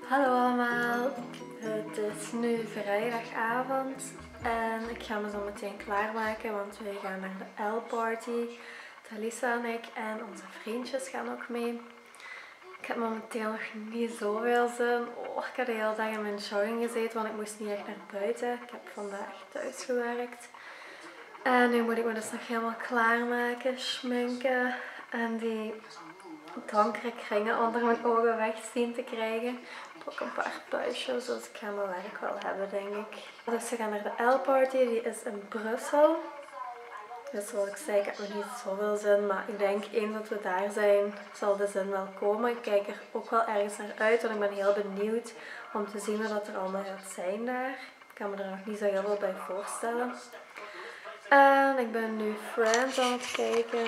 Hallo allemaal, het is nu vrijdagavond en ik ga me zo meteen klaarmaken, want we gaan naar de L-party. Talisa en ik en onze vriendjes gaan ook mee. Ik heb momenteel nog niet zoveel zin. Ik heb de hele dag in mijn jogging gezeten, want ik moest niet echt naar buiten. Ik heb vandaag thuis gewerkt. En nu moet ik me dus nog helemaal klaarmaken, schminken en die donkere kringen onder mijn ogen weg zien te krijgen. Ik heb ook een paar puistjes, dus ik ga mijn werk wel hebben, denk ik. Dus we gaan naar de L-party, die is in Brussel. Dus zoals ik zei, ik heb nog niet zoveel zin, maar ik denk eens dat we daar zijn, zal de zin wel komen. Ik kijk er ook wel ergens naar uit, want ik ben heel benieuwd om te zien wat er allemaal gaat zijn daar. Ik kan me er nog niet zo heel veel bij voorstellen. En ik ben nu Friends aan het kijken.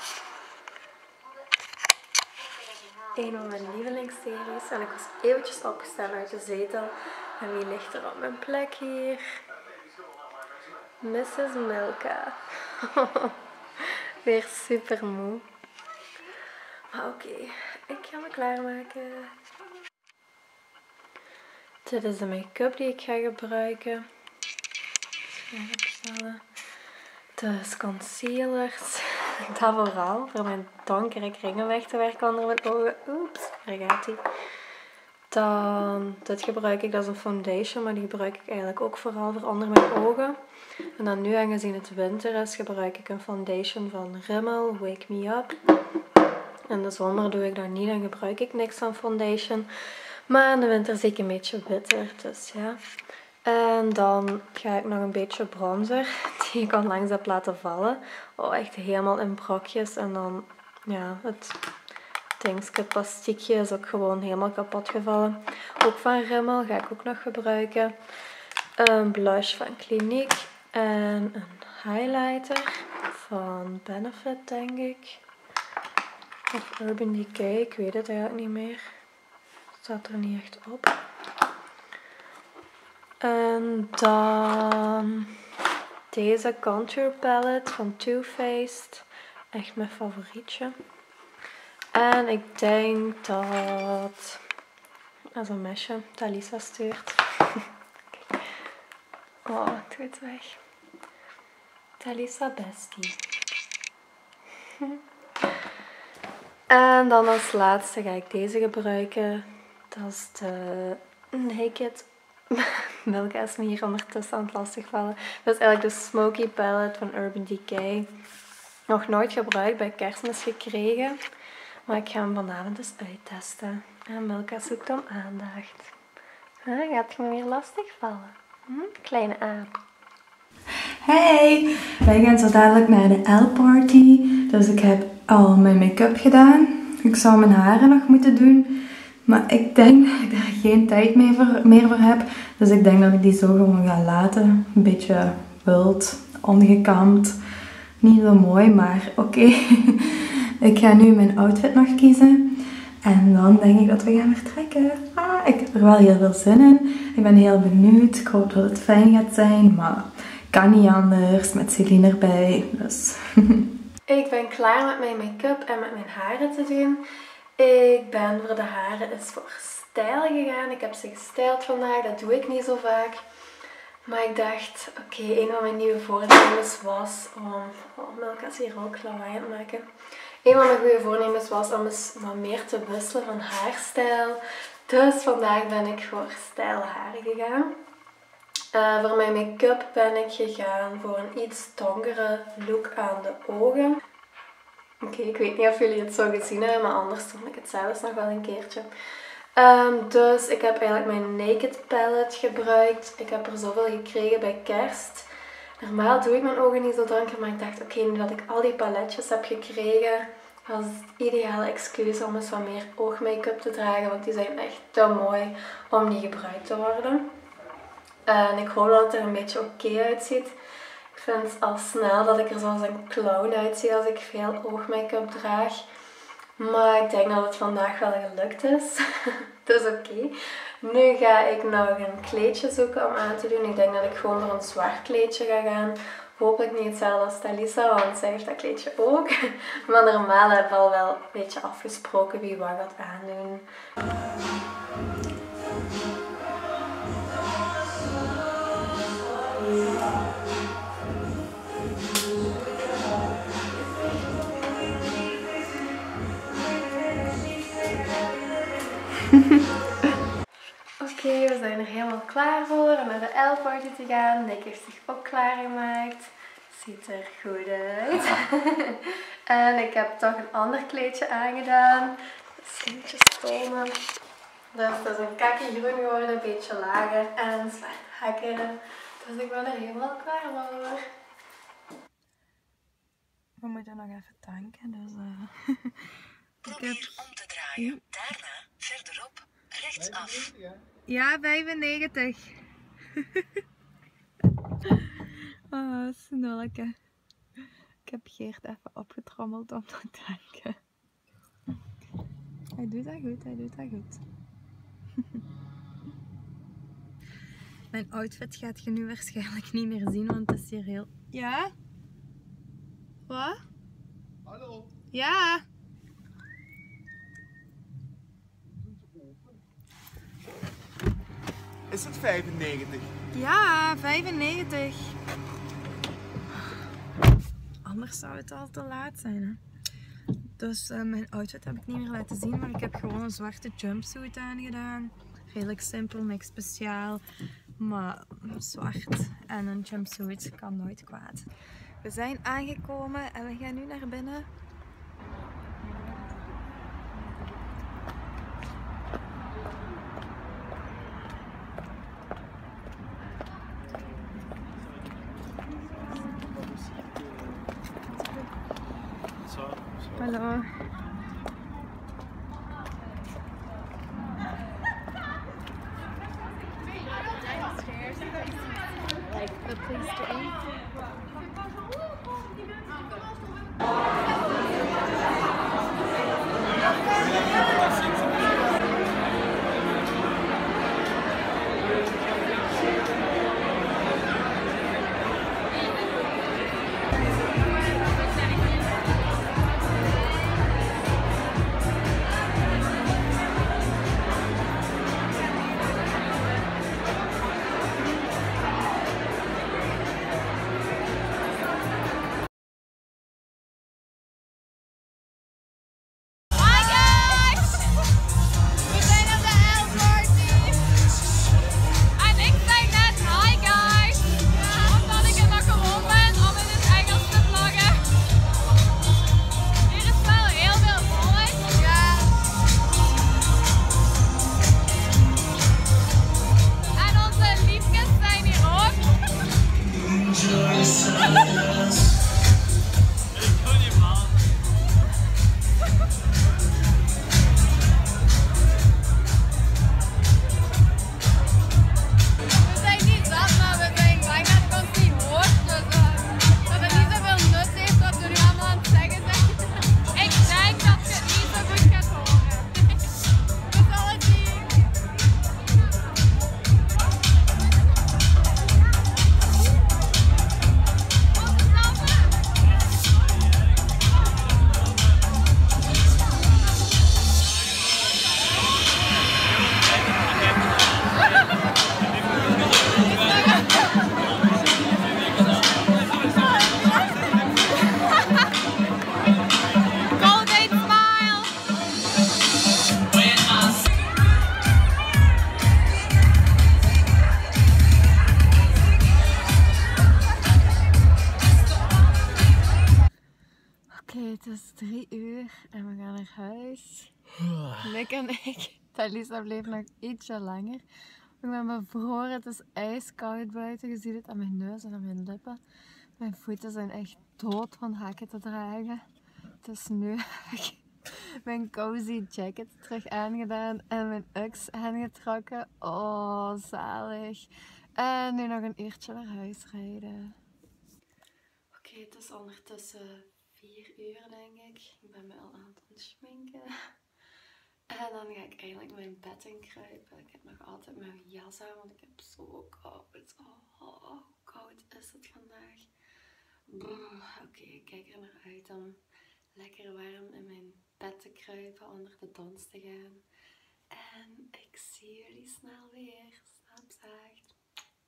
Een van mijn lievelingsseries. En ik was eventjes opgestaan uit de zetel. En wie ligt er op mijn plek hier? Mrs. Milka. Weer super moe. Maar oké, ik ga me klaarmaken. Dit is de make-up die ik ga gebruiken. Dus concealers. Dat vooral, voor mijn donkere kringen weg te werken onder mijn ogen. Oeps, daar gaat ie. Dan, dit gebruik ik, dat is een foundation, maar die gebruik ik eigenlijk ook vooral voor onder mijn ogen. En dan nu, aangezien het winter is, gebruik ik een foundation van Rimmel, Wake Me Up. In de zomer doe ik dat niet, dan gebruik ik niks van foundation. Maar in de winter zie ik een beetje witter, dus ja. En dan ga ik nog een beetje bronzer, die ik onlangs heb laten vallen. Oh, echt helemaal in brokjes. En dan, ja, het plastiekje is ook gewoon helemaal kapot gevallen. Ook van Rimmel ga ik ook nog gebruiken. Een blush van Clinique. En een highlighter van Benefit, denk ik. Of Urban Decay, ik weet het eigenlijk niet meer. Staat er niet echt op. En dan deze contour palette van Too Faced. Echt mijn favorietje. En ik denk dat als een mesje Talisa stuurt. Oh, ik doe het weg. Talisa Bestie. En dan als laatste ga ik deze gebruiken. Dat is de Naked. Milka is me hier ondertussen aan het lastigvallen. Dat is eigenlijk de Smoky Palette van Urban Decay. Nog nooit gebruikt, bij Kerstmis gekregen. Maar ik ga hem vanavond eens uittesten. En Milka zoekt om aandacht. Gaat je me weer lastigvallen? Kleine aap. Hey! Wij gaan zo dadelijk naar de L-party. Dus ik heb al mijn make-up gedaan. Ik zou mijn haren nog moeten doen. Maar ik denk dat ik daar geen tijd meer voor heb. Dus ik denk dat ik die zo gewoon ga laten. Een beetje wild, ongekamd. Niet zo mooi, maar oké. Ik ga nu mijn outfit nog kiezen. En dan denk ik dat we gaan vertrekken. Ik heb er wel heel veel zin in. Ik ben heel benieuwd. Ik hoop dat het fijn gaat zijn. Maar kan niet anders. Met Celine erbij. Dus. Ik ben klaar met mijn make-up en met mijn haren te doen. Ik ben voor de haren eens voor stijl gegaan. Ik heb ze gestyled vandaag. Dat doe ik niet zo vaak. Maar ik dacht, oké, een van mijn nieuwe voornemens was om... Oh, Milka is hier ook lawaai aan het maken. Een van mijn goede voornemens was om eens wat meer te wisselen van haarstijl. Dus vandaag ben ik voor stijlharen gegaan. Voor mijn make-up ben ik gegaan voor een iets donkere look aan de ogen. Oké, ik weet niet of jullie het zo gezien hebben, maar anders doe ik het zelfs nog wel een keertje. Dus ik heb eigenlijk mijn Naked palette gebruikt. Ik heb er zoveel gekregen bij kerst. Normaal doe ik mijn ogen niet zo donker, maar ik dacht oké, nu dat ik al die paletjes heb gekregen, was het ideale excuus om eens wat meer oogmake-up te dragen, want die zijn echt te mooi om niet gebruikt te worden. En ik hoop dat het er een beetje oké uitziet. Ik vind al snel dat ik er zoals een clown uitzie als ik veel oogmake-up draag. Maar ik denk dat het vandaag wel gelukt is. Dus oké. Nu ga ik nog een kleedje zoeken om aan te doen. Ik denk dat ik gewoon voor een zwart kleedje ga gaan. Hopelijk niet hetzelfde als Talisa, want zij heeft dat kleedje ook. Maar normaal hebben we al wel een beetje afgesproken wie wat gaat aandoen. Oké, we zijn er helemaal klaar voor om naar de L-party te gaan. Nick heeft zich ook klaargemaakt. Ziet er goed uit. En ik heb toch een ander kleedje aangedaan. De seentjes tonen. Dus het is een kakkie groen geworden, een beetje lager en zwart hakken. Dus ik ben er helemaal klaar voor. We moeten nog even tanken, dus Probeer om te draaien. Daarna verderop, rechtsaf. Ja, 95. Oh, snolleke. Ik heb Geert even opgetrommeld om te tanken. Hij doet dat goed, hij doet dat goed. Mijn outfit gaat je nu waarschijnlijk niet meer zien, want het is hier heel... Ja? Wat? Hallo. Ja? Is het 95? Ja, 95. Anders zou het al te laat zijn, hè. Dus mijn outfit heb ik niet meer laten zien, maar ik heb gewoon een zwarte jumpsuit aangedaan. Redelijk simpel, niks speciaal, maar zwart en een jumpsuit kan nooit kwaad. We zijn aangekomen en we gaan nu naar binnen. Hallo. The place to eat. Het is 3 uur en we gaan naar huis. Nick en ik. Talisa bleef nog ietsje langer. Ik ben bevroren, het is ijskoud buiten. Je ziet het aan mijn neus en aan mijn lippen. Mijn voeten zijn echt dood van hakken te dragen. Dus nu heb ik mijn cozy jacket terug aangedaan en mijn Uggs aangetrokken. Oh, zalig. En nu nog een uurtje naar huis rijden. Oké, het is ondertussen 4 uur denk ik. Ik ben me al aan het ontschminken. En dan ga ik eigenlijk mijn bed inkruipen. Ik heb nog altijd mijn jas aan, want ik heb zo koud. Oh, hoe koud is het vandaag. Oké, ik kijk er naar uit om lekker warm in mijn bed te kruipen, onder de dons te gaan. En ik zie jullie snel weer. Slaap zacht.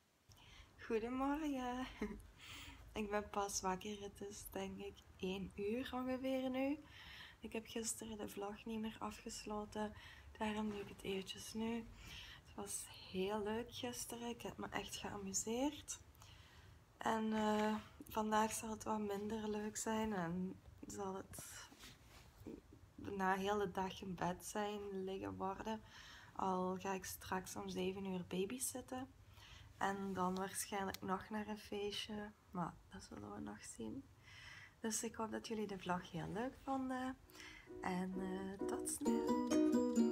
Goedemorgen. Ik ben pas wakker. Het is denk ik 1 uur ongeveer nu. Ik heb gisteren de vlog niet meer afgesloten. Daarom doe ik het eventjes nu. Het was heel leuk gisteren. Ik heb me echt geamuseerd. En vandaag zal het wat minder leuk zijn. En zal het na de hele dag in bed zijn, liggen worden. Al ga ik straks om 7 uur babysitten. En dan waarschijnlijk nog naar een feestje. Maar dat zullen we nog zien. Dus ik hoop dat jullie de vlog heel leuk vonden. En tot snel!